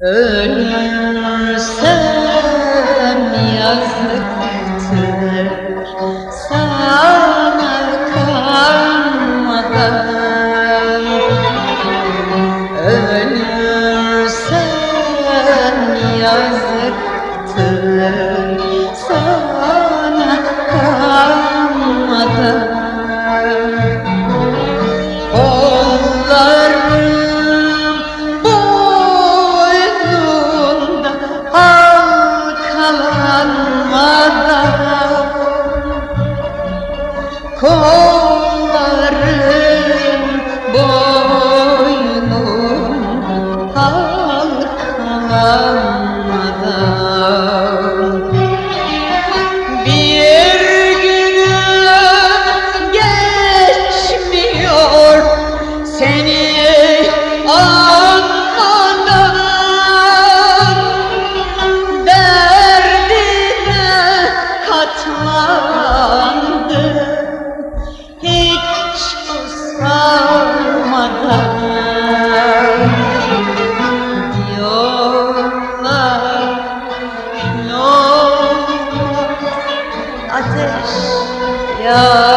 Ölürsem yazıktır sana kalmadan. Ölürsem yazıktır sana kalmadan. Kollarım boynunda halkalanmadan. Kollarım boynunda halkalanmadan. Bir günüm geçmiyor seni anmadan. Derdine katlandım hiç usanmadan. Diyorlar yol ateş ya